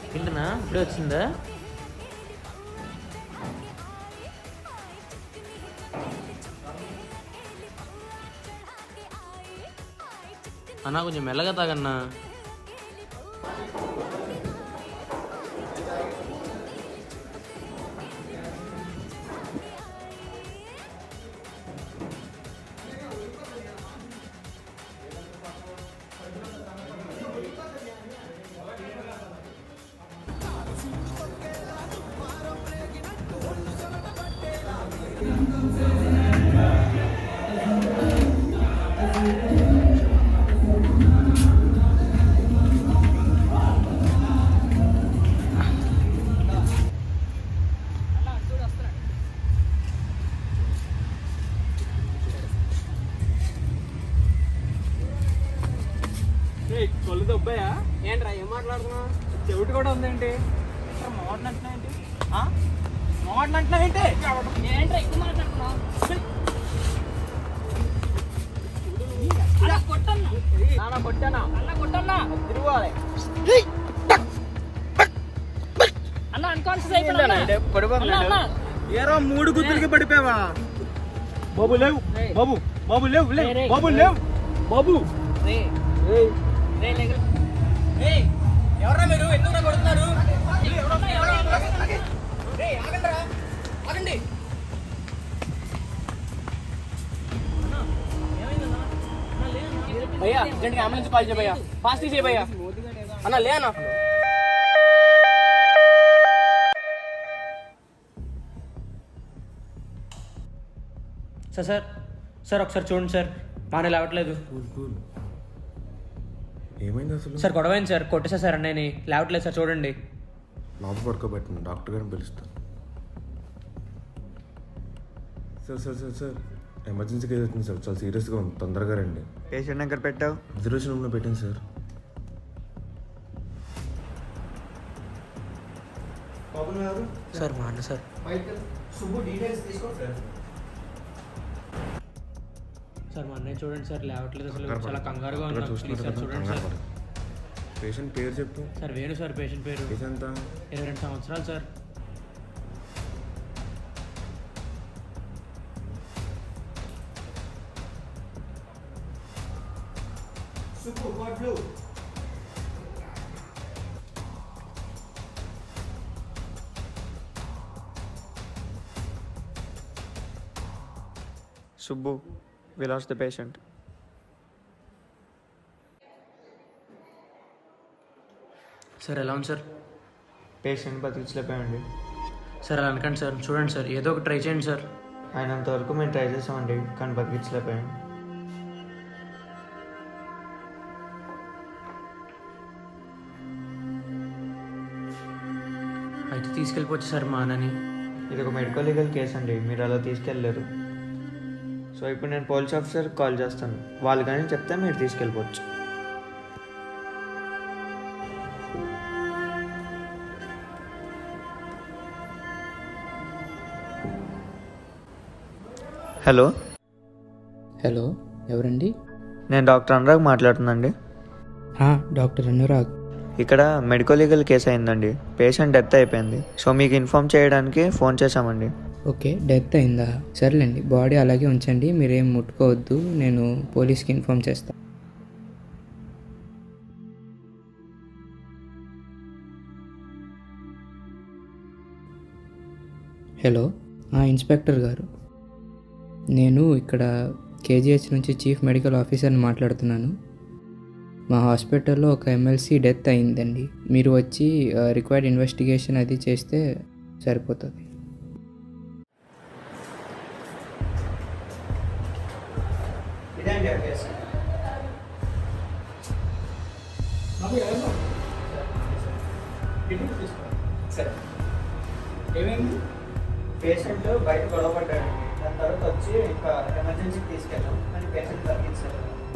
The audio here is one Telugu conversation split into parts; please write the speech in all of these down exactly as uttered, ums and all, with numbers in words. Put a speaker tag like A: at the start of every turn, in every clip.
A: ఏంటన్నా ఇప్పుడే వచ్చిందా? అన్నా కొంచెం మెల్లగా తాగన్నా.
B: కొలు దొబ్బాయా ఏంట్రా? ఏం మాట్లాడుతున్నా? చెవిటి కూడా ఉందేంటి? మోడల్ అంటున్నా ఏంటి? మోడల్ అంటున్నా ఏంటి? ఏంట్రా ఎక్కువ మాట్లాడుతున్నావు? కొట్టన్నా కొట్టానా అన్న కొట్టన్నా తిరుగువాలి అన్న అన్కాన్షియస్ అయిపోయినా. ఏరో మూడు గుర్తులకి పడిపోయావా? బాబు లేవు, బాబు బాబు లేవు, బాబు లేవు, బాబు. ఎవరా మీరు? ఎందుకు కొడుతున్నారు? భయ్యా అర్జెంట్గా అంబులెన్స్ కాల్ చేయ భయ్యా, ఫాస్ట్ చేయ భయ్యా. అన్న లే అన్న.
A: సార్ సార్ సార్ ఒకసారి చూడండి సార్, మానే లేవట్లేదు.
C: ఏమైంది అసలు?
A: సార్ గొడవైంది సార్, కొట్టేసా సార్ అన్నయ్యని, లేవట్లేదు సార్ చూడండి.
C: లోపల పడుకోబెట్టండి, డాక్టర్ గారిని పిలుస్తాను. Sir sir sir sir emergency case వచ్చింది సార్, చాలా సీరియస్గా ఉంది, తొందరగా రండి.
B: పేషెంట్ దగ్గర పెట్టావు?
C: అబ్జర్వేషన్ రూమ్లో పెట్టింది సార్.
A: సార్ మా అన్న సార్. సార్ మా అన్నయ్య చూడండి సార్, లేవట్లేదు అసలు, చాలా కంగారుగా ఉన్నాను. చూడండి సార్.
C: పేషెంట్ పేరు చెప్పు.
A: సార్ వేణు సార్ పేషెంట్ పేరు.
C: ఎంత?
A: ఇరవై రెండు సంవత్సరాలు sir.
B: Subbu, we lost the patient.
A: Sir ఎలా ఉంది సార్?
B: Patient బతికించలేకపోయండి
A: sir. అలా అనకండి సార్, చూడండి సార్, ఏదో ఒకటి ట్రై చేయండి సార్.
B: అయినంతవరకు మేము ట్రై చేసామండి, కానీ బతికించలేకపోయాం.
A: అయితే తీసుకెళ్ళిపోవచ్చు సార్ మా అన్నని.
B: ఇది ఒక మెడికల్ లీగల్ కేసు అండి, మీరు అలా తీసుకెళ్ళలేరు. సో ఇప్పుడు నేను పోలీస్ ఆఫీసర్కి కాల్ చేస్తాను, వాళ్ళు కానీ చెప్తే మీరు తీసుకెళ్ళిపోవచ్చు. హలో
D: హలో ఎవరండి?
B: నేను డాక్టర్ అనురాగ్ మాట్లాడుతున్నాండి.
D: డాక్టర్ అనురాగ్.
B: ఇక్కడ మెడికల్ లీగల్ కేసు అయిందండి, పేషెంట్ డెత్ అయిపోయింది. సో మీకు ఇన్ఫామ్ చేయడానికి ఫోన్ చేశామండి.
D: ఓకే, డెత్ అయిందా? సరేలేండి, బాడీ అలాగే ఉంచండి, మీరేం ముట్టుకోవద్దు, నేను పోలీస్కి ఇన్ఫామ్ చేస్తాను. హలో ఇన్స్పెక్టర్ గారు, నేను ఇక్కడ కేజీహెచ్ నుంచి చీఫ్ మెడికల్ ఆఫీసర్ని మాట్లాడుతున్నాను. మా హాస్పిటల్లో ఒక ఎమ్మెల్సీ డెత్ అయిందండి, మీరు వచ్చి రిక్వైర్డ్ ఇన్వెస్టిగేషన్ అది చేస్తే సరిపోతుంది.
B: ఏమైంది? పేషెంట్ బయట గొడవ పడ్డాడు, దాని తర్వాత వచ్చి ఇంకా ఎమర్జెన్సీకి తీసుకెళ్ళాం, కానీ పేషెంట్ తగ్గించారు.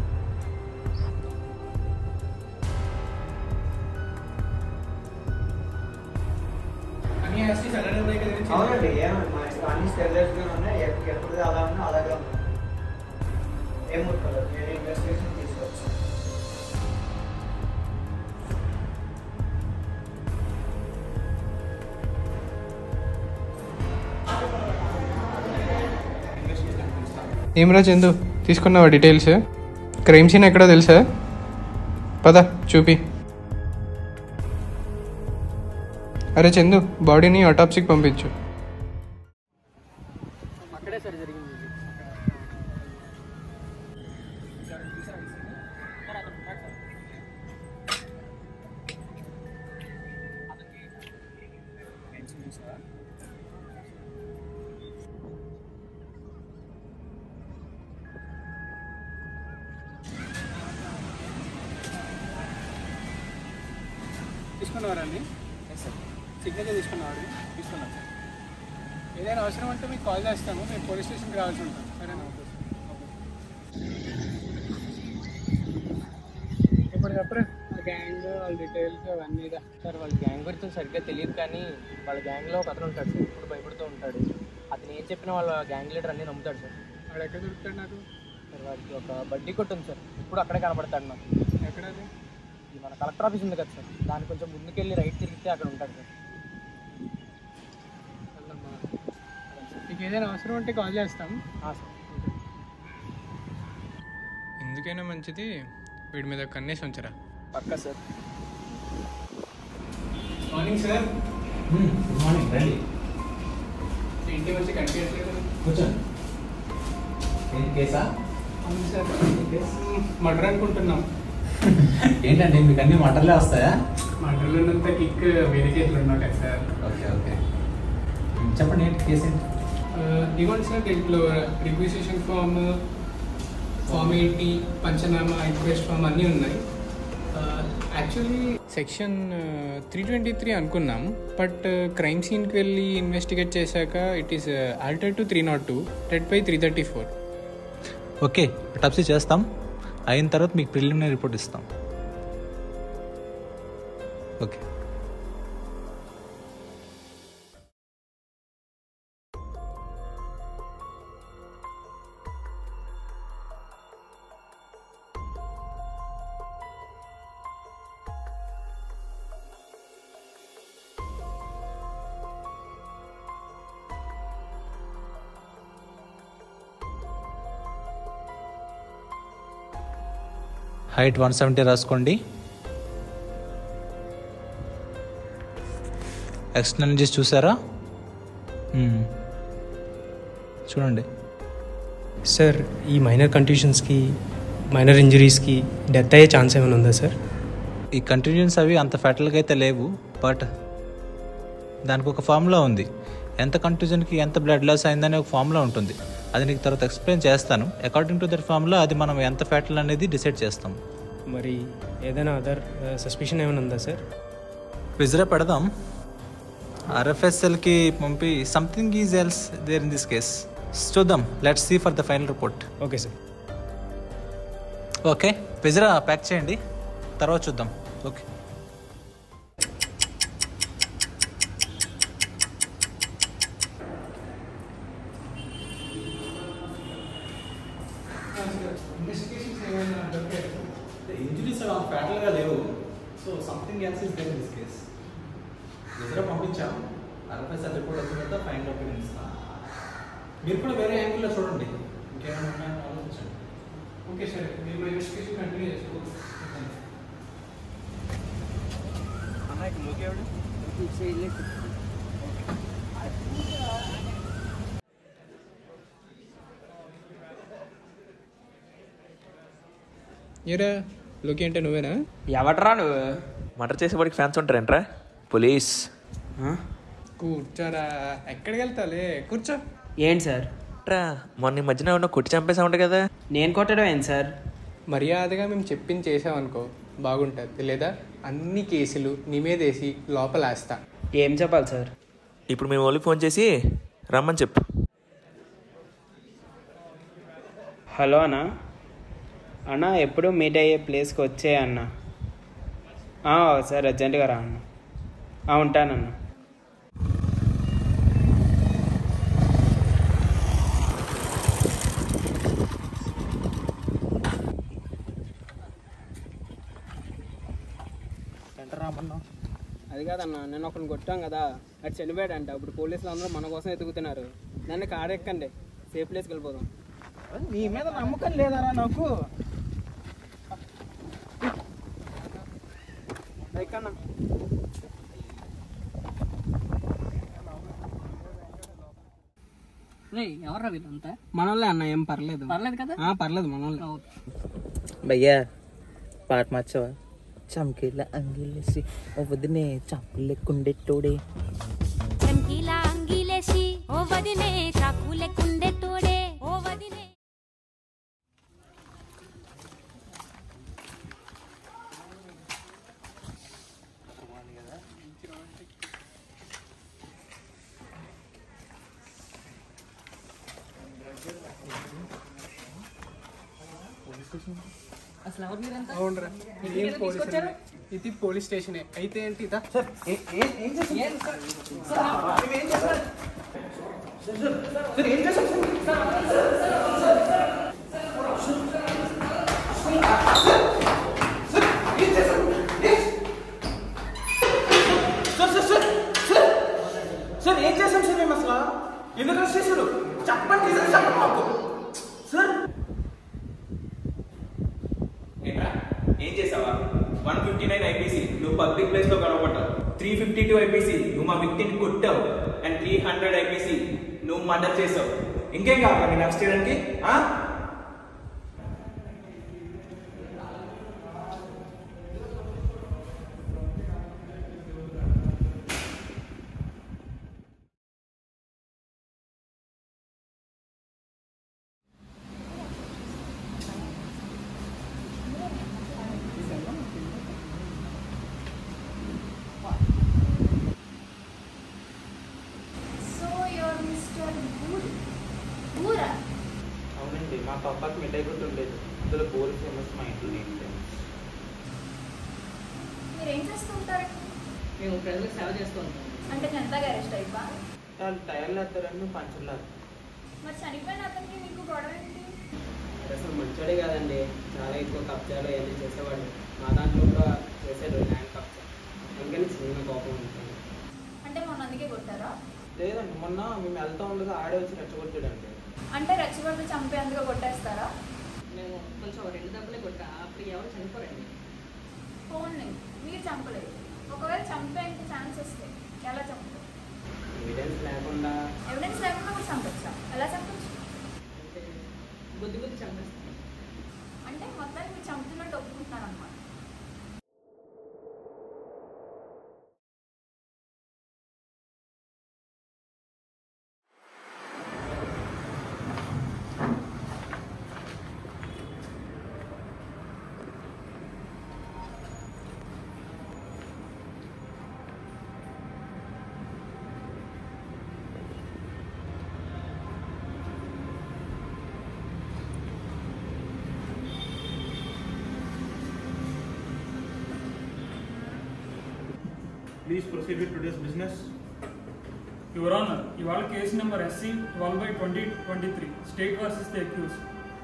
B: అవునండి, ఏమండి మా అన్ని స్టెరిలైజ్గా ఉన్నాయి, ఎప్పుడు అలా ఉన్నా అలాగే ఉన్నాయి, ఏం ముట్టుకోలేదు. నేను ఇన్వెస్టిగేషన్ తీసుకోవచ్చు.
E: ఏమరా చందు, తీసుకున్నావా డీటెయిల్స్? క్రైమ్ సీన్ ఎక్కడో తెలుసా? పద చూపి. అరే చందు, బాడీని ఆటాప్సీకి పంపించు.
B: అక్కడే సార్ జరిగింది. తీసుకున్నవారండి? సిగ్నేచర్ తీసుకున్నవారు? తీసుకున్నాను సార్. ఏదైనా అవసరం అంటే మీకు కాల్ చేస్తాను, మేము పోలీస్ స్టేషన్కి రావాల్సి ఉంటాం. సరేనా? ఇప్పటికప్పుడు ఆ గ్యాంగ్ వాళ్ళ డీటెయిల్స్ అవన్నీ.
F: సార్ వాళ్ళ గ్యాంగ్ గురించి సరిగ్గా తెలియదు, కానీ వాళ్ళ గ్యాంగ్లో ఒక అతను ఉంటాడు సార్, ఇప్పుడు భయపడుతూ ఉంటాడు. అతను ఏం చెప్పినా వాళ్ళ గ్యాంగ్ లీడర్ అన్నీ నమ్ముతాడు సార్.
B: వాడు ఎక్కడ దొరుకుతాడు నాకు?
F: సార్ వాడికి ఒక బడ్డీ కొట్టు ఉంది సార్, ఇప్పుడు అక్కడే కనబడతాడు నాకు.
B: ఎక్కడది?
F: ఇది మన కలెక్టర్ ఆఫీస్ ఉంది కదా సార్, దాని కొంచెం ముందుకెళ్ళి రైట్ తిరిగితే అక్కడ ఉంటాడు సార్.
B: మీకు ఏదైనా అవసరం ఉంటే కాల్ చేస్తాం.
F: సార్
E: ఎందుకైనా మంచిది వీడి మీద కన్నేసి ఉంచరా.
F: పక్కా sir.
B: Morning sir.
G: Good morning, రండి
B: ఇంటి వచ్చి కనిపించట్లేదు.
G: కూర్చోండి. ఏంటి కేసా?
B: అవును సార్, మర్డర్ అనుకుంటున్నాం.
G: ఏంటండి మీకు అన్ని మటర్లే వస్తాయా?
B: మర్డర్లో ఉన్నంత కిక్ వేరే కేసులు ఉన్నాయి సార్.
G: ఓకే ఓకే, చెప్పండి ఏంటి కేసు ఏంటి?
B: ఇవ్వండి సార్, దీంట్లో requisition form, form eighty, panchnama, inquest form అన్నీ ఉన్నాయి.
E: Actually section three twenty three అనుకున్నాం, బట్ క్రైమ్ సీన్కి వెళ్ళి ఇన్వెస్టిగేట్ చేశాక it is alter to three naught two read by three thirty four.
G: Okay, autopsy చేస్తాం, అయిన తర్వాత మీకు ప్రిలిమినరీ రిపోర్ట్ ఇస్తాం. ఓకే. హైట్ వన్ సెవెంటీ రాసుకోండి. ఎక్స్టర్నల్ ఇంజరీస్ చూసారా? చూడండి
H: సార్, ఈ మైనర్ కంట్యూషన్స్కి, మైనర్ ఇంజరీస్కి డెత్ అయ్యే ఛాన్స్ ఏమైనా ఉందా సార్?
G: ఈ కంటిన్యూన్స్ అవి అంత ఫ్యాటల్గా అయితే లేవు, బట్ దానికి ఒక ఫార్ములా ఉంది. ఎంత కంట్యూజన్కి ఎంత బ్లడ్ లాస్ అయిందని ఒక ఫార్ములా ఉంటుంది, అది నీకు తర్వాత ఎక్స్ప్లెయిన్ చేస్తాను. అకార్డింగ్ టు దట్ ఫార్ములా అది మనం ఎంత ఫ్యాటల్ అనేది డిసైడ్ చేస్తాం.
H: మరి ఏదైనా అదర్ సస్పిషన్ ఏమైనా ఉందా సార్?
G: విజరా పెడదాం, ఆర్ఎఫ్ఎస్ఎల్కి పంపి something is else there in this case. చూద్దాం, let's see for the final report.
H: Okay sir.
G: Okay, viscera pack చేయండి, తర్వాత చూద్దాం. ఓకే. ఇంజరీస్ ఫ్యాటల్గా లేవు, so something else is there in this case. Viscera పంపించాం, ఆర్ఎఫ్ఎస్ఎల్ రిపోర్ట్ వచ్చిన తర్వాత ఫైనల్ ఒపీనియన్ ఇస్తాం. మీరు కూడా వేరే యాంగిల్లో చూడండి, ఇంకేమైనా ఉన్నాయని ఆలోచించండి.
B: ఓకే సార్, మీరు ఇన్వెస్టిగేషన్ కంటిన్యూ చేసుకోవచ్చు.
F: అన్నయ్య మూకేవాడు
E: ఏరా లోకి అంటే నువ్వేనా?
F: ఎవడరా నువ్వు?
I: మర్డర్ చేసేవాడికి ఫ్యాన్స్ ఉంటారంట్రా, పోలీస్.
E: కూర్చోరా, ఎక్కడికి వెళ్తాలే, కూర్చో.
A: ఏంటి సార్?
I: ట్రా మొన్న ఈ మధ్యన ఉన్న కొట్టి చంపేసా ఉంటా కదా.
A: నేను కొట్టడం ఏంటి సార్?
E: మర్యాదగా మేము చెప్పింది చేసామనుకో బాగుంటుంది, లేదా అన్ని కేసులు నీ మీద వేసి లోపల వేస్తా.
A: ఏం చెప్పాలి సార్?
I: ఇప్పుడు మేము వాళ్ళకి ఫోన్ చేసి రమ్మని చెప్పు.
A: హలో అన్న, అన్న ఎప్పుడు మీట్ అయ్యే ప్లేస్కి వచ్చే అన్న. సార్ అర్జెంటుగా రా అన్న. ఉంటానన్న.
F: అది కాదన్న, నేను ఒకరిని కొట్టాం కదా, అది చనిపోయాడంట. ఇప్పుడు పోలీసులు అందరూ మన కోసం ఎతుకుతున్నారు. నన్ను కారెక్కండి, సేఫ్ ప్లేస్కి వెళ్ళిపోదాం.
B: నీ మీద నమ్మకం లేదరా నాకు.
F: ఎవర్రా వీళ్ళంతా?
B: మనోళ్ళే అన్న, ఏం పర్లేదు.
F: పర్లేదు కదా?
B: పర్లేదు మనోళ్ళే.
J: భయ్యా పాట మార్చవా? చంకీల అంగిలేసి ఓ వదినే చాకు లెక్కుండెట్టోడే.
K: చంకీల అంగిలేసి ఓ వదినే చాకు లెక్కుండెట్టోడే. ఓ వదినే
F: అసలు ఎవరు మీరంతా?
B: అవునరా, ఇది పోలీస్ స్టేషన్ అయితే ఏంటి? సార్ ఏం చేశాం సార్ మేము అసలు? ఎందుకు అరెస్ట్ చేశారు? చెప్పండి సార్. మాకు సార్
A: ఏం చేసావా? వన్ ఫిఫ్టీ నైన్ ఐపీసీ నువ్వు పబ్లిక్ ప్లేస్ లో కనబడ్డావు. త్రీ ఫిఫ్టీ టూ ఐపీసీ నువ్వు మా వ్యక్తిని కొట్టావు. అండ్ త్రీ హండ్రెడ్ ఐపీసీ నువ్వు మర్డర్ చేసావు. ఇంకేం కావాలి నేను నెక్స్ట్ చేయడానికి? అవునండి, మా పాపకి మిఠాయి కొట్టు ఉండేది. అందులో బోర్ ఫేమస్ మా ఇంట్లో.
K: మీరేం చేస్తూ ఉంటారు?
F: మేము ప్రజలకు సేవ చేస్తూ ఉంటాం.
K: అంటే జనతాగా అరెస్ట్ అయిపా?
A: వాళ్ళు టైర్లు వేస్తారని పంచున్నారు.
K: మరి చనిపోయిన అతనికి మీకు గొడవ ఏంటి?
F: అసలు మంచోడే కాదండి, చాలా ఎక్కువ కబ్జాలు అవన్నీ చేసేవాడు. మా దాంట్లో కూడా చేసాడు ల్యాండ్ కబ్జా. అందుకని చిన్న కోపం ఉంటుంది.
K: అంటే మొన్న అందుకే కొట్టారా?
A: లేదండి, మొన్న మేము వెళ్తా ఉండగా ఆడే వచ్చి రెచ్చగొట్టాడండి.
K: అంటే రెచ్చగొడితే చంపేందుకు కొట్టేస్తారా?
F: మేము కొంచెం రెండు దెబ్బలే కొట్టా, అప్పుడు ఎవరు చనిపోరండి.
K: ఫోన్ని మీరు చంపలేదు. ఒకవేళ చంపేందుకు ఛాన్స్ వస్తే ఎలా చంపుతారు?
F: ఎవిడెన్స్ లేకుండా.
K: ఎవిడెన్స్ లేకుండా కూడా చంపొచ్చా? ఎలా చంపొచ్చు?
F: అంటే బుద్ధి బుద్ధి చంపేస్తాం.
K: అంటే మొత్తానికి మీరు చంపుతున్నట్టు ఒప్పుకుంటున్నారు అన్నమాట.
B: Please proceed with today's business.
L: Your Honor, ఇవాళ case number SC twelve by twenty twenty three state versus the accused.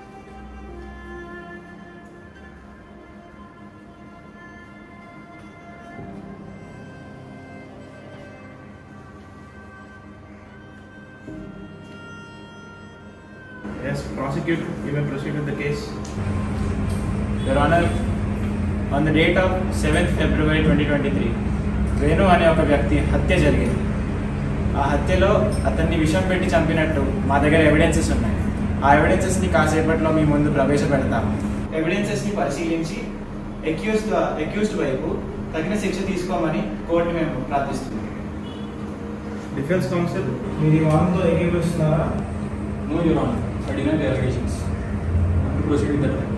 B: Yes, prosecute. You may proceed with the case. Your Honor, on the date of seventh February twenty twenty-three, Venu అనే ఒక వ్యక్తి హత్య జరిగింది. ఆ హత్యలో అతన్ని విషం పెట్టి చంపినట్టు మా దగ్గర ఎవిడెన్సెస్ ఉన్నాయి. ఆ ఎవిడెన్సెస్ని కాసేపట్లో మీ ముందు ప్రవేశపెడతాము. ఎవిడెన్సెస్ని పరిశీలించి అక్యూజ్డ్ అక్యూజ్డ్ వైపు తగిన శిక్ష తీసుకోమని కోర్టు మేము ప్రార్థిస్తున్నాం. డిఫెన్స్ కౌన్సిల్, మీరు ఈ వారంతో ఏకీభవిస్తున్నారా?
L: No your honour, I deny the allegations. Proceed with the trial.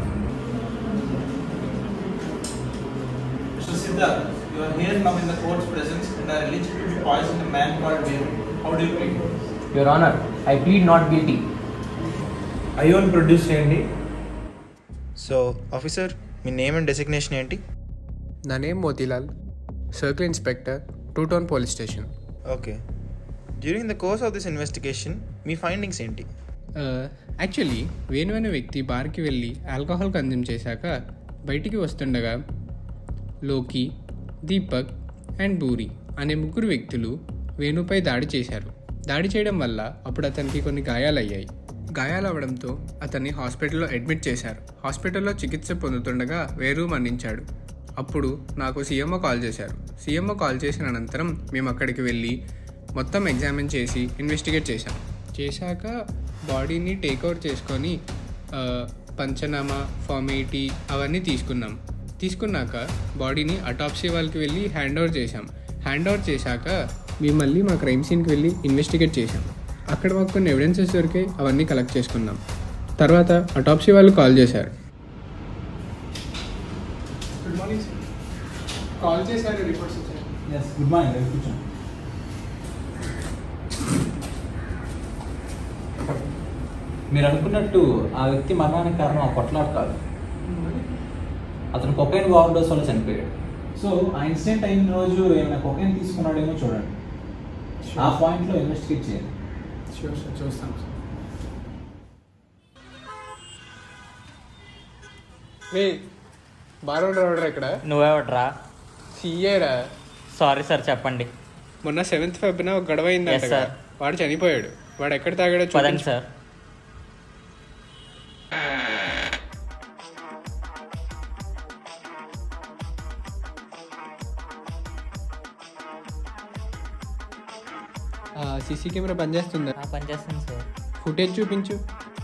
B: Mister Siddharth, you are here now in the court's presence and are alleged to be poisoned a man called Vino. How do you plead?
F: Your Honor, I plead not guilty.
B: అయ్యోన్ ప్రొడ్యూస్ చేయండి.
M: సో ఆఫీసర్, మీ నేమ్ అండ్ డెసిగ్నేషన్ ఏంటి?
E: నా name Motilal, circle inspector, two town police station.
M: Okay. During the course of this investigation మీ ఫైండింగ్స్ ఏంటి?
E: యాక్చువల్లీ వేణు అనే వ్యక్తి బార్కి వెళ్ళి ఆల్కహాల్ కన్జ్యూమ్ చేశాక బయటికి వస్తుండగా లోకి, దీపక్ అండ్ బూరి అనే ముగ్గురు వ్యక్తులు వేణుపై దాడి చేశారు. దాడి చేయడం వల్ల అప్పుడు అతనికి కొన్ని గాయాలయ్యాయి. గాయాలవ్వడంతో అతన్ని హాస్పిటల్లో అడ్మిట్ చేశారు. హాస్పిటల్లో చికిత్స పొందుతుండగా వేరు మరణించాడు. అప్పుడు నాకు సీఎంఓ కాల్ చేశారు. సీఎంఓ కాల్ చేసిన అనంతరం మేము అక్కడికి వెళ్ళి మొత్తం ఎగ్జామిన్ చేసి ఇన్వెస్టిగేట్ చేశాం. చేశాక బాడీని టేక్ఓవర్ చేసుకొని పంచనామా, ఫార్మేటీ అవన్నీ తీసుకున్నాం. తీసుకున్నాక బాడీని అటాప్సీ వాళ్ళకి వెళ్ళి హ్యాండ్ ఓవర్ చేశాం. హ్యాండ్ ఓవర్ చేశాక మేము మళ్ళీ మా క్రైమ్ సీన్కి వెళ్ళి ఇన్వెస్టిగేట్ చేశాం. అక్కడ మాకు కొన్ని ఎవిడెన్సెస్ దొరికాయి, అవన్నీ కలెక్ట్ చేసుకున్నాం. తర్వాత అటాప్సీ వాళ్ళు కాల్ చేశారు. Good morning sir. కాల్ చేశారు, రిపోర్ట్స్ ఇచ్చారు.
G: Yes, good morning. కూర్చోండి. మీరు అనుకున్నట్టు ఆ వ్యక్తి మరణానికి కారణం ఆ కొట్లాట కాదు. అతను కొకైన్ ఓవర్ డోస్ వల్ల చనిపోయాడు. సో ఆ ఇన్సిడెంట్ అయిన రోజు ఏమైనా కొకైన్ తీసుకున్నాడేమో చూడండి. ఆ పాయింట్లో ఇన్వెస్టిగేట్ చేయండి.
E: షూర్ సార్, చూస్తాం సార్. రే బారోడ్ రావడరా ఇక్కడ?
F: నువ్వెవడరా?
E: సీఏరా.
F: సారీ సార్, చెప్పండి.
E: మొన్న సెవెంత్ ఫెబ్రవరిన ఒక గొడవ అయిందంట
F: సార్.
E: వాడు చనిపోయాడు. వాడు ఎక్కడ తాగాడో చూడండి
F: సార్.
E: సీసీ కెమెరా పనిచేస్తుందా?
F: పనిచేస్తుంది సార్.
E: ఫుటేజ్ చూపించు.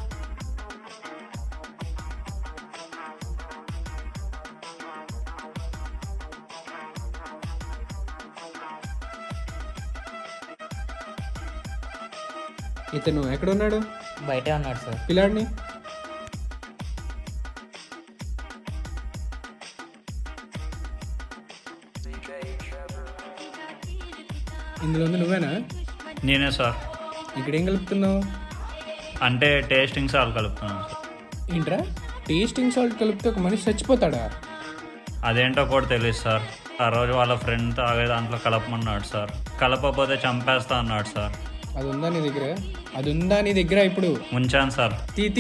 E: ఇతను ఎక్కడ ఉన్నాడు?
F: బయటే ఉన్నాడు సార్.
E: పిల్లాడిని ఇందులో ఉంది నువ్వేనా?
N: నేనే సార్.
E: ఇక్కడేం కలుపుతున్నావు?
N: అంటే టేస్టింగ్ సాల్ట్ కలుపుతున్నాను సార్.
E: ఏంట్రా టేస్టింగ్ సాల్ట్ కలిపితే ఒక మనిషి చచ్చిపోతాడా?
N: అదేంటో కూడా తెలియదు సార్. ఆ రోజు వాళ్ళ ఫ్రెండ్ తాగే దాంట్లో కలపమన్నాడు సార్. కలపకపోతే చంపేస్తా అన్నాడు సార్.
E: అది ఉందా నీ దగ్గర? అది ఉందా నీ దగ్గర? ఇప్పుడు
N: ఉంచాను సార్.
E: తీ తీ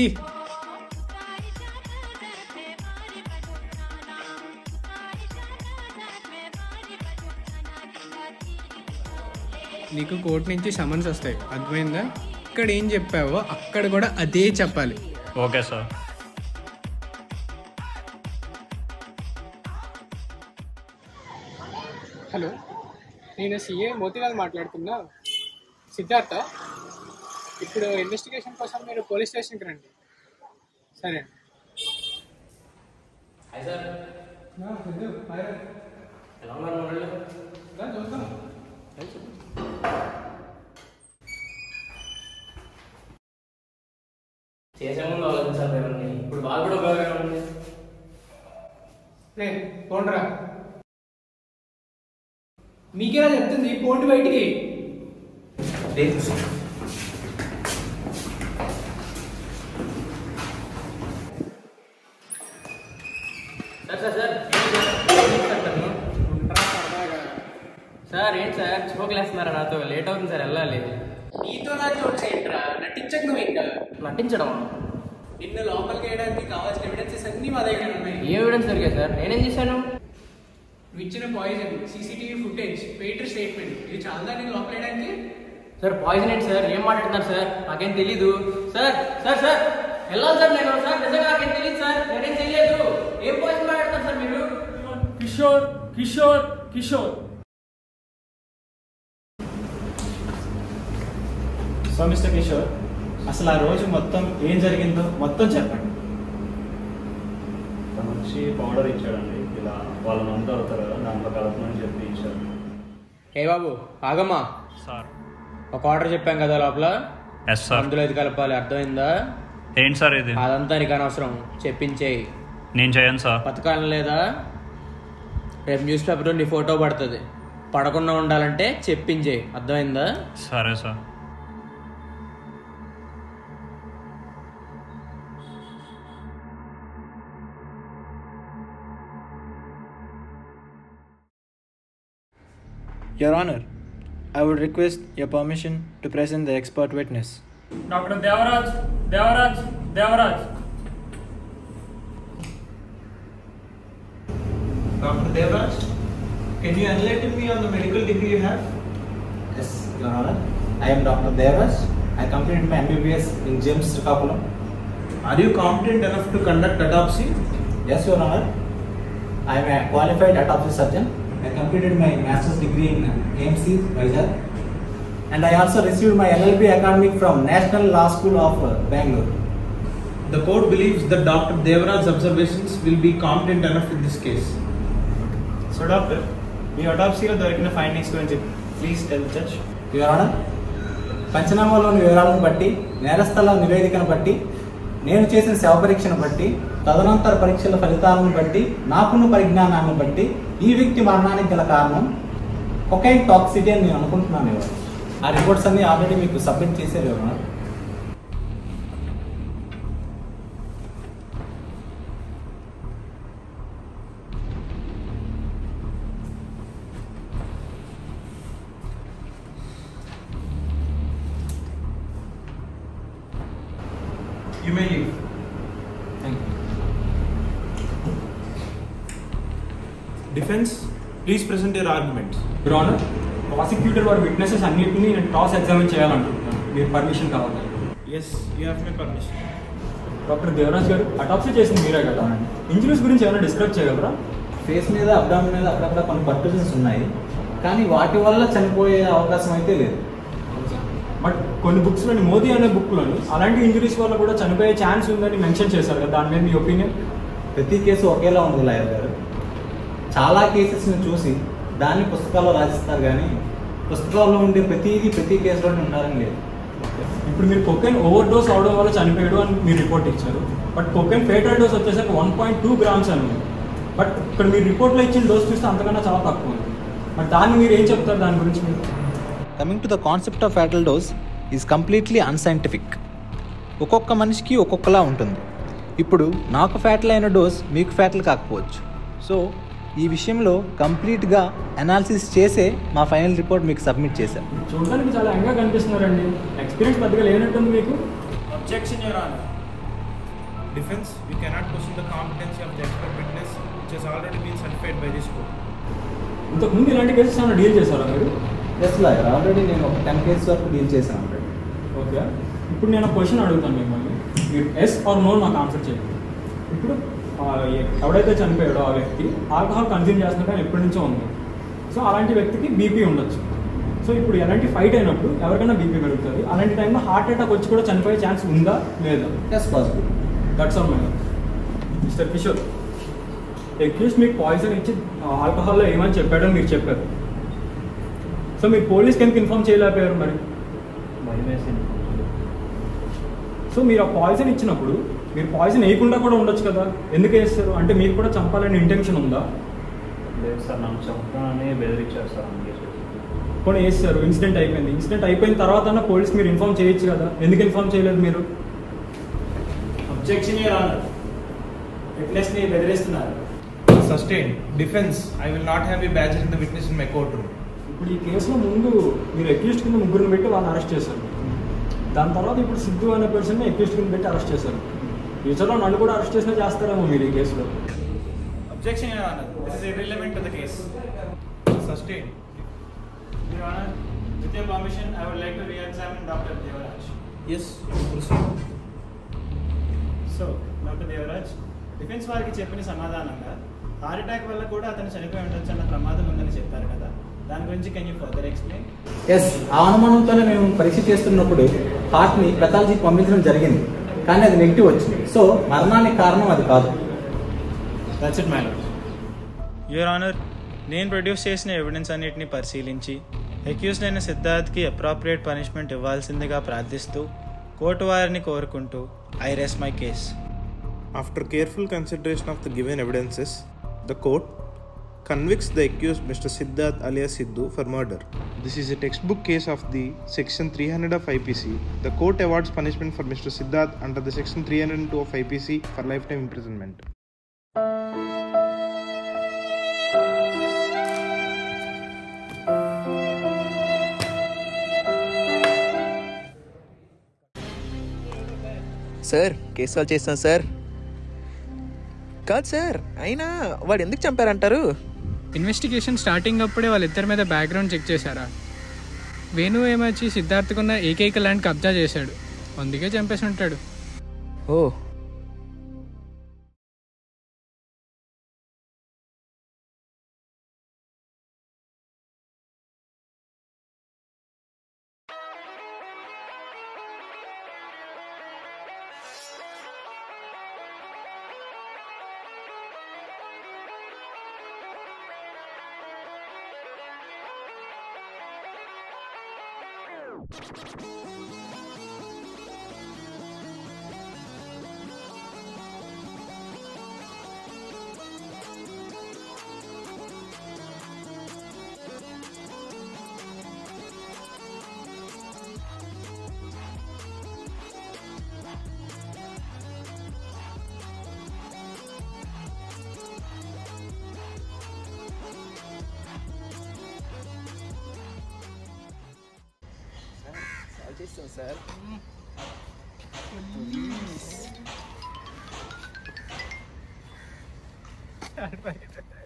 E: నీకు కోర్టు నుంచి సమన్స్ వస్తాయి, అర్థమైందా? ఇక్కడ ఏం చెప్పావో అక్కడ కూడా అదే చెప్పాలి.
N: Okay sir.
E: హలో, నేను సీఏ మోతిలాల్ మాట్లాడుతున్నా. సిద్ధార్థ, ఇప్పుడు ఇన్వెస్టిగేషన్ కోసం మీరు పోలీస్ స్టేషన్కి రండి. సరే
F: చేసే ముందు ఆలోచించాలి. ఇప్పుడు బాగా కూడా ఉపయోగం ఉంది.
E: రే పోండ్రా, మీకేలా చెప్తుంది, పోండి బయటికి.
F: సార్ ఏంటి సార్ చూకలేస్తున్నారా? నాతో లేట్ అవుతుంది సార్, వెళ్ళాలి.
E: నీతో నా జోక్స్ ఏంట్రా? నటించకు నువ్వు. ఇంకా
F: నటించడం?
E: నిన్ను లోపలికి వేయడానికి కావాల్సిన ఎవిడెన్సెస్ అన్ని మా దగ్గర ఉన్నాయి.
F: ఏ ఎవిడెన్స్ దొరికాయి సార్? నేనేం చేశాను?
E: నువ్వు ఇచ్చిన poison, CCTV footage, waiter statement, ఇది చాలా నేను లోపల వేయడానికి.
F: సార్ పాయిజన్ ఏంటి సార్? ఏం మాట్లాడుతున్నారు సార్? నాకేం తెలీదు సార్. సార్ సార్ వెళ్ళాలి సార్ నేను. సార్ నిజంగా నాకేం తెలియదు సార్, నేనేం తెలియదు. ఏం పాయిజన్ మాట్లాడతారు సార్ మీరు?
L: కిషోర్ కిషోర్ కిషోర్
B: సో మిస్టర్ కిషోర్, అసలు ఆ రోజు మొత్తం ఏం జరిగిందో మొత్తం చెప్పండి.
N: మంచి పౌడర్ ఇచ్చాడండి, ఇలా వాళ్ళ మందు అవుతారు కదా, దాంట్లో కలపమని చెప్పి ఇచ్చారు.
F: ఏ బాబు ఆగమ్మా.
N: సార్
F: ఒక ఆర్డర్ చెప్పాం కదా లోపల,
N: ఎస్ సార్.
F: అందులో ఇది కలపాలి, అర్థమైందా?
N: ఏంటి సార్ ఇది?
F: అదంతా నీకు అనవసరం, చెప్పించేయి.
N: నేను చేయను సార్.
F: పథకాలు లేదా? రేపు న్యూస్ పేపర్లో నీ ఫోటో పడుతుంది, పడకుండా ఉండాలంటే చెప్పించేయి, అర్థమైందా?
N: సరే sir.
M: Your Honor, I would request your permission to present the expert witness.
L: Doctor Devaraj, Devaraj, Devaraj.
J: Doctor Devaraj, can you enlighten me on the medical degree you have?
G: Yes, Your Honor. I am Doctor Devaraj,
O: I completed my M B B S in James Srikakulam.
M: Are you competent enough to conduct autopsy?
O: Yes, Your Honor. I am a qualified autopsy surgeon. I completed my master's degree in A M C Veritas, and I also received my L L B academic from National Law School of uh, Bangalore.
M: The court believes that Doctor Devaraj's observations will be competent enough in this case.
B: So, doctor, మీ autopsyలో దొరికిన ఫైండింగ్స్ గురించి please tell the judge.
O: Your honour, పంచనామాలోని వివరాలను బట్టి, నేరస్థల నివేదికను బట్టి, నేను చేసిన శవ పరీక్షను బట్టి, తదనంతర పరీక్షల ఫలితాలను బట్టి, నాకున్న పరిజ్ఞానాన్ని బట్టి ఈ వ్యక్తి మరణానికి గల కారణం కొకైన్ టాక్సిటీ అని నేను అనుకుంటున్నాను. యువర్ ఆ రిపోర్ట్స్ అన్ని ఆల్రెడీ మీకు సబ్మిట్ చేశారు. Your honour,
M: You may leave.
O: Thank you.
B: Defence please present your arguments.
L: Your honour, prosecutor వారి విట్నెసెస్ అన్నింటినీ నేను టాస్ ఎగ్జామిన్ చేయాలనుకుంటున్నాను. మీరు పర్మిషన్ కావాలి.
B: Yes, you have my permission.
L: Doctor Devaraj garu, autopsy చేసింది మీరే కదా, ఇంజరీస్ గురించి ఏమైనా డిస్క్రైబ్ చేయగలరా?
O: ఫేస్ మీద, అబ్డామిన్ మీద అక్కడక్కడ కొన్ని పర్టూజన్స్ ఉన్నాయి, కానీ వాటి వల్ల చనిపోయే అవకాశం అయితే లేదు.
L: బట్ కొన్ని బుక్స్లోని, మోదీ అనే బుక్లోని అలాంటి ఇంజరీస్ వల్ల కూడా చనిపోయే ఛాన్స్ ఉందని మెన్షన్ చేశారు కదా, దాని మీద మీ ఒపీనియన్?
O: ప్రతి కేసు ఒకేలా ఉంది లాయర్ గారు. చాలా కేసెస్ని చూసి దాన్ని పుస్తకాల్లో రాసిస్తారు, కానీ పుస్తకాల్లో ఉండే ప్రతిదీ ప్రతి కేసులోనే ఉండాలని లేదు.
L: ఇప్పుడు మీరు కొకైన్ ఓవర్ డోస్ అవడం వల్ల చనిపోయాడు అని మీరు రిపోర్ట్ ఇచ్చారు. బట్ కొకైన్ ఫేటల్ డోస్ వచ్చేసరికి వన్ పాయింట్ టూ గ్రామ్స్ అని ఉంది. బట్ ఇక్కడ మీరు రిపోర్ట్లో ఇచ్చిన డోస్ చూస్తే అంతకన్నా చాలా తక్కువ ఉంది. బట్ దాన్ని మీరు ఏం చెప్తారు దాని గురించి? మీరు
G: coming to the concept of fatal dose is completely unscientific. ఒక్కొక్క మనిషికి ఒక్కొక్కలా ఉంటుంది. ఇప్పుడు నాకు ఫ్యాటల్ అయిన డోస్ మీకు ఫ్యాటల్ కాకపోవచ్చు. సో ఈ విషయంలో కంప్లీట్గా అనాలిసిస్ చేసే మా ఫైనల్ రిపోర్ట్ మీకు సబ్మిట్ చేశాను.
L: చూడడానికి చాలా యంగ్గా కనిపిస్తున్నారండి. ఎక్స్పీరియన్స్ పెద్దగా లేనట్టుంది మీకు.
B: Objection, Your Honor. Defense, you cannot question the competency of the expert witness, which has already been certified by this court.
L: ఇంతకుముందు ఇలాంటి కేసెస్ ఏమైనా డీల్ చేశారా మీరు?
O: ఎస్ లాయర్, ఆల్రెడీ నేను ఒక టెన్ కేసెస్ వరకు డీల్ చేశాను ఆల్రెడీ.
L: ఓకే, ఇప్పుడు నేను క్వశ్చన్ అడుగుతాను మిమ్మల్ని, మీరు ఎస్ ఆర్ నో నాకు ఆన్సర్ చేయండి. ఇప్పుడు ఎవడైతే చనిపోయాడో ఆ వ్యక్తి ఆల్కహాల్ కన్జ్యూమ్ చేస్తున్నట్టు ఎప్పటి నుంచో ఉంది. సో అలాంటి వ్యక్తికి బీపీ ఉండొచ్చు. సో ఇప్పుడు ఎలాంటి ఫైట్ అయినప్పుడు ఎవరికైనా బీపీ పెరుగుతుంది. అలాంటి టైంలో హార్ట్ అటాక్ వచ్చి కూడా చనిపోయే ఛాన్స్ ఉందా లేదా?
O: Yes possible.
L: That's all madam. Mister Kishore, accused మీకు పాయిజన్ ఇచ్చి ఆల్కహాల్లో ఏమని చెప్పాడో మీరు చెప్పారు. సో మీరు పోలీస్కి ఎందుకు ఇన్ఫార్మ్ చేయలేకపోయారు మరి? సో మీరు ఆ పాయిజన్ ఇచ్చినప్పుడు మీరు పాయిజన్ వేయకుండా కూడా ఉండొచ్చు కదా, ఎందుకు వేస్తారు? అంటే మీకు కూడా చంపాలని ఇంటెన్షన్ ఉందా?
N: లేదు సార్, నాకు చంపాలని బెదిరించారు సార్.
L: కూడా వేస్తారు. ఇన్సిడెంట్ అయిపోయింది. ఇన్సిడెంట్ అయిపోయిన తర్వాత పోలీస్ మీరు ఇన్ఫార్మ్ చేయొచ్చు కదా, ఎందుకు ఇన్ఫార్మ్ చేయలేదు మీరు?
B: Objection, Your Honor. Witnessని బెదిరిస్తున్నారు. Sustained. Defense, I will not have you badgering the witness in my courtroom.
L: ఇప్పుడు ఈ కేసులో ముందు మీరు అక్యూజ్డ్ కింద ముగ్గురిని పెట్టి వాళ్ళని అరెస్ట్ చేశారు. దాని తర్వాత ఇప్పుడు సిద్ధు అనే పర్సన్ని అక్యూజ్డ్ కింద పెట్టి అరెస్ట్ చేశారు. ఫ్యూచర్లో నన్ను కూడా అరెస్ట్ చేసినా చేస్తారేమో మీరు ఈ కేసులో.
B: Objection, Your Honor. This is irrelevant to the case. Sustained. Your Honor, with your permission, I would like to re-examine Doctor Devaraj. Yes, proceed.
L: So doctor Devaraj, defence వారికి చెప్పిన సమాధానంగా హార్ట్ అటాక్ వల్ల కూడా అతను చనిపోయి ఉండొచ్చు అన్న ప్రమాదం ఉందని చెప్పారు కదా, దాని గురించి can you further explain?
O: Yes, ఆ అనుమానంతోనే మేము పరీక్ష చేస్తున్నప్పుడు హార్ట్ని పెథాలజీకి పంపించడం జరిగింది, కానీ అది నెగిటివ్ వచ్చింది. సో మరణానికి కారణం అది కాదు.
B: That's it my lord. Your honour, నేను ప్రొడ్యూస్ చేసిన ఎవిడెన్స్ అన్నిటిని పరిశీలించి అక్యూజ్డ్ అయిన సిద్ధార్థ్కి అప్రాప్రియేట్ పనిష్మెంట్ ఇవ్వాల్సిందిగా ప్రార్థిస్తూ కోర్టు వారిని కోరుకుంటూ I rest my case.
M: After careful consideration of the given evidences, the court convicts the accused Mister Siddharth alias Sidhu for murder. This is a textbook case of the Section three hundred of I P C. The court awards punishment for Mister Siddharth under the Section three hundred two of I P C for lifetime imprisonment.
I: Sir, case solve చేస్తాను సార్. కాదు సార్, అయినా వాడు ఎందుకు చంపారంటారు?
E: ఇన్వెస్టిగేషన్ స్టార్టింగ్ అప్పుడే వాళ్ళిద్దరి మీద బ్యాక్గ్రౌండ్ చెక్ చేశారా? వేణు ఏమొచ్చి సిద్ధార్థకున్న ఏకైక ల్యాండ్ కబ్జా చేశాడు, అందుకే చంపేసి ఉంటాడు.
D: ఓ
I: చేస్తాం సార్.
B: Please.